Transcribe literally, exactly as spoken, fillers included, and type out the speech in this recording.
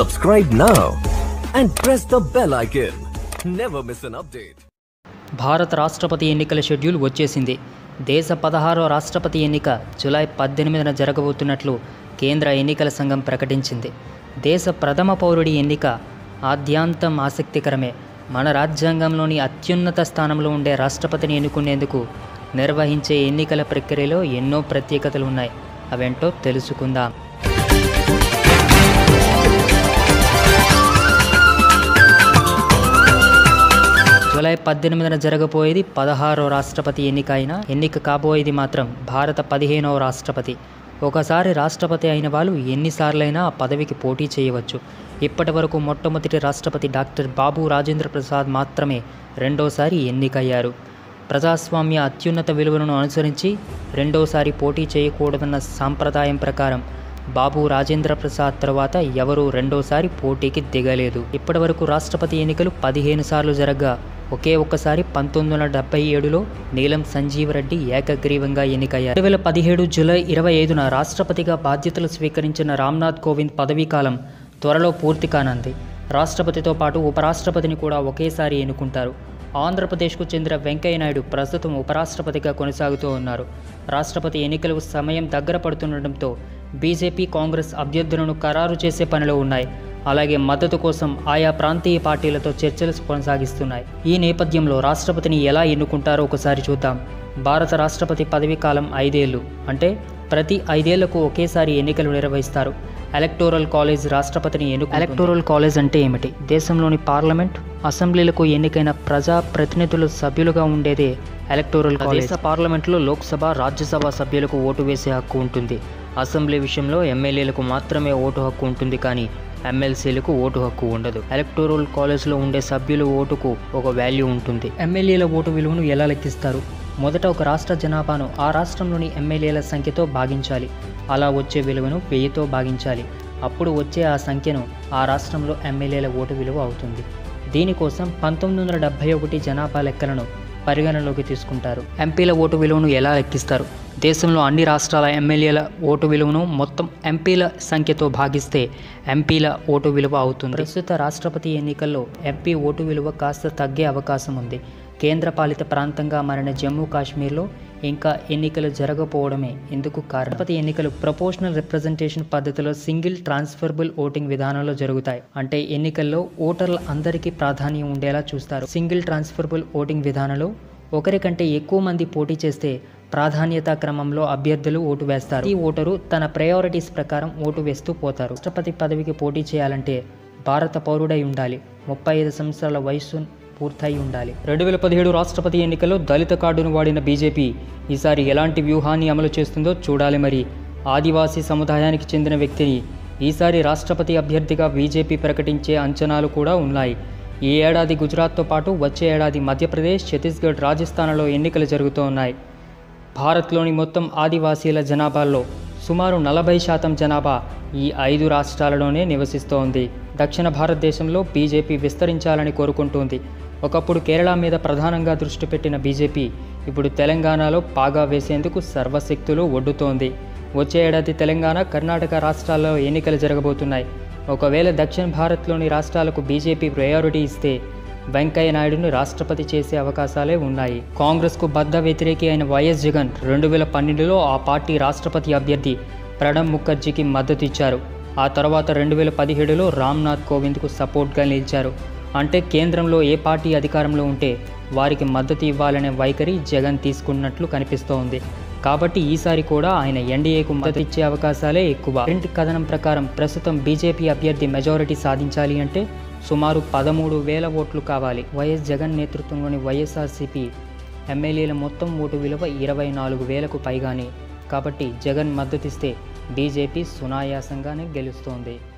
Subscribe now and press the bell icon. Never miss an update. భారత రాష్ట్రపతి ఎన్నికల schedule వచ్చేసింది. దేశ పదహారవ రాష్ట్రపతి ఎన్నిక జూలై పద్దెనిమిదిన జరగబోతున్నట్లు కేంద్ర ఎన్నికల సంఘం ప్రకటించింది. దేశ ప్రథమ పౌరుడి ఎన్నిక ఆద్యాంతం ఆసక్తికరమే. మన రాజ్యాంగంలోని అత్యున్నత స్థానంలో ఉండే రాష్ట్రపతిని ఎన్నుకునేందుకు నిర్వహించే ఎన్నికల ప్రక్రియలో ఎన్నో ప్రత్యేకతలు ఉన్నాయి. అవేంటో తెలుసుకుందాం. జూలై పద్దెనిమిదిన జరగబోయేది పదహారవ రాష్ట్రపతి ఎన్నిక అయినా ఎన్నిక కాబోయేది మాత్రం భారత పదిహేనవ రాష్ట్రపతి. ఒకసారి రాష్ట్రపతి అయిన వాళ్ళు ఎన్నిసార్లైనా ఆ పదవికి పోటీ చేయవచ్చు. ఇప్పటి వరకు మొట్టమొదటి రాష్ట్రపతి డాక్టర్ బాబు రాజేంద్ర ప్రసాద్ మాత్రమే రెండోసారి ఎన్నికయ్యారు. ప్రజాస్వామ్య అత్యున్నత విలువలను అనుసరించి రెండోసారి పోటీ చేయకూడదన్న సాంప్రదాయం ప్రకారం బాబు రాజేంద్ర ప్రసాద్ తర్వాత ఎవరూ రెండోసారి పోటీకి దిగలేదు. ఇప్పటి వరకు రాష్ట్రపతి ఎన్నికలు పదిహేను సార్లు జరగ్గా ఒకే ఒక్కసారి పంతొమ్మిది వందల డెబ్బై ఏడులో నీలం సంజీవరెడ్డి ఏకగ్రీవంగా ఎన్నికయ్యారు. రెండు వేల పదిహేడు జూలై ఇరవై ఐదున రాష్ట్రపతిగా బాధ్యతలు స్వీకరించిన రామ్నాథ్ కోవింద్ పదవీకాలం త్వరలో పూర్తి కానుంది. రాష్ట్రపతితో పాటు ఉపరాష్ట్రపతిని కూడా ఒకేసారి ఎన్నుకుంటారు. ఆంధ్రప్రదేశ్కు చెందిన వెంకయ్యనాయుడు ప్రస్తుతం ఉపరాష్ట్రపతిగా కొనసాగుతూ ఉన్నారు. రాష్ట్రపతి ఎన్నికలకు సమయం దగ్గర పడుతుండటంతో బీజేపీ, కాంగ్రెస్ అభ్యర్థులను ఖరారు చేసే పనిలో ఉన్నాయి. అలాగే మద్దతు కోసం ఆయా ప్రాంతీయ పార్టీలతో చర్చలు కొనసాగిస్తున్నాయి. ఈ నేపథ్యంలో రాష్ట్రపతిని ఎలా ఎన్నుకుంటారో ఒకసారి చూద్దాం. భారత రాష్ట్రపతి పదవీ కాలం ఐదేళ్లు, అంటే ప్రతి ఐదేళ్లకు ఒకేసారి ఎన్నికలు నిర్వహిస్తారు. ఎలక్టోరల్ కాలేజ్ రాష్ట్రపతిని ఎన్నుకు ఎలక్టోరల్ కాలేజ్ అంటే ఏమిటి? దేశంలోని పార్లమెంట్, అసెంబ్లీలకు ఎన్నికైన ప్రజా ప్రతినిధులు సభ్యులుగా ఉండేదే ఎలక్టోరల్ కాలేజ్. దేశ పార్లమెంట్లో లోక్సభ, రాజ్యసభ సభ్యులకు ఓటు వేసే హక్కు ఉంటుంది. అసెంబ్లీ విషయంలో ఎమ్మెల్యేలకు మాత్రమే ఓటు హక్కు ఉంటుంది, కానీ ఎమ్మెల్సీలకు ఓటు హక్కు ఉండదు. ఎలక్టోరల్ కాలేజ్లో ఉండే సభ్యుల ఓటుకు ఒక వాల్యూ ఉంటుంది. ఎమ్మెల్యేల ఓటు విలువను ఎలా లెక్కిస్తారు? మొదట ఒక రాష్ట్ర జనాభాను ఆ రాష్ట్రంలోని ఎమ్మెల్యేల సంఖ్యతో భాగించాలి. అలా వచ్చే విలువను వెయ్యితో భాగించాలి. అప్పుడు వచ్చే ఆ సంఖ్యను ఆ రాష్ట్రంలో ఎమ్మెల్యేల ఓటు విలువ అవుతుంది. దీనికోసం పంతొమ్మిది వందల డెబ్బై ఒకటి జనాభా లెక్కలను పరిగణనలోకి తీసుకుంటారు. ఎంపీల ఓటు విలువను ఎలా లెక్కిస్తారు? దేశంలో అన్ని రాష్ట్రాల ఎమ్మెల్యేల ఓటు విలువను మొత్తం ఎంపీల సంఖ్యతో భాగిస్తే ఎంపీల ఓటు విలువ అవుతుంది. ప్రస్తుత రాష్ట్రపతి ఎన్నికల్లో ఎంపీ ఓటు విలువ కాస్త తగ్గే అవకాశం ఉంది. కేంద్రపాలిత ప్రాంతంగా మారిన జమ్మూ కాశ్మీర్లో ఇంకా ఎన్నికలు జరగకపోవడమే ఇందుకు కారణం. రాష్ట్రపతి ఎన్నికలు ప్రపోర్షనల్ రిప్రజెంటేషన్ పద్ధతిలో సింగిల్ ట్రాన్స్ఫరబుల్ ఓటింగ్ విధానంలో జరుగుతాయి. అంటే ఎన్నికల్లో ఓటర్ల అందరికీ ప్రాధాన్యం ఉండేలా చూస్తారు. సింగిల్ ట్రాన్స్ఫరబుల్ ఓటింగ్ విధానంలో ఒకరికంటే ఎక్కువ మంది పోటీ చేస్తే ప్రాధాన్యతా క్రమంలో అభ్యర్థులు ఓటు వేస్తారు. ఈ ఓటరు తన ప్రయారిటీస్ ప్రకారం ఓటు వేస్తూ పోతారు. రాష్ట్రపతి పదవికి పోటీ చేయాలంటే భారత పౌరుడై ఉండాలి. ముప్పై ఐదు సంవత్సరాల వయసు పూర్తయి ఉండాలి. రెండు వేల పదిహేడు రాష్ట్రపతి ఎన్నికల్లో దళిత కార్డును వాడిన బీజేపీ ఈసారి ఎలాంటి వ్యూహాన్ని అమలు చేస్తుందో చూడాలి. మరి ఆదివాసీ సముదాయానికి చెందిన వ్యక్తిని ఈసారి రాష్ట్రపతి అభ్యర్థిగా బీజేపీ ప్రకటించే అంచనాలు కూడా ఉన్నాయి. ఈ ఏడాది గుజరాత్తో పాటు వచ్చే ఏడాది మధ్యప్రదేశ్, ఛత్తీస్గఢ్, రాజస్థాన్లో ఎన్నికలు జరుగుతూ ఉన్నాయి. భారత్లోని మొత్తం ఆదివాసీల జనాభాలో సుమారు నలభై శాతం జనాభా ఈ ఐదు రాష్ట్రాలలోనే నివసిస్తోంది. దక్షిణ భారతదేశంలో బీజేపీ విస్తరించాలని కోరుకుంటోంది. ఒకప్పుడు కేరళ మీద ప్రధానంగా దృష్టి పెట్టిన బీజేపీ ఇప్పుడు తెలంగాణలో పాగా వేసేందుకు సర్వశక్తులు ఒడ్డుతోంది. వచ్చే ఏడాది తెలంగాణ, కర్ణాటక రాష్ట్రాల్లో ఎన్నికలు జరగబోతున్నాయి. ఒకవేళ దక్షిణ భారత్లోని రాష్ట్రాలకు బీజేపీ ప్రయారిటీ ఇస్తే వెంకయ్య నాయుడును రాష్ట్రపతి చేసే అవకాశాలే ఉన్నాయి. కాంగ్రెస్కు బద్ద వ్యతిరేకి అయిన వైఎస్ జగన్ రెండు వేల పన్నెండులో ఆ పార్టీ రాష్ట్రపతి అభ్యర్థి ప్రణబ్ ముఖర్జీకి మద్దతు ఇచ్చారు. ఆ తర్వాత రెండు వేల పదిహేడులో రామ్నాథ్ కోవింద్కు సపోర్ట్గా నిలిచారు. అంటే కేంద్రంలో ఏ పార్టీ అధికారంలో ఉంటే వారికి మద్దతు ఇవ్వాలనే వైఖరి జగన్ తీసుకున్నట్లు కనిపిస్తోంది. కాబట్టి ఈసారి కూడా ఆయన ఎన్డీఏకు మద్దతు ఇచ్చే అవకాశాలే ఎక్కువ. ప్రింట్ కథనం ప్రకారం ప్రస్తుతం బీజేపీ అభ్యర్థి మెజారిటీ సాధించాలి అంటే సుమారు పదమూడు వేల ఓట్లు కావాలి. వైఎస్ జగన్ నేతృత్వంలోని వైఎస్ఆర్సీపీ ఎమ్మెల్యేల మొత్తం ఓటు విలువ ఇరవై నాలుగు వేలకు పైగానే. కాబట్టి జగన్ మద్దతిస్తే బీజేపీ సునాయాసంగానే గెలుస్తోంది.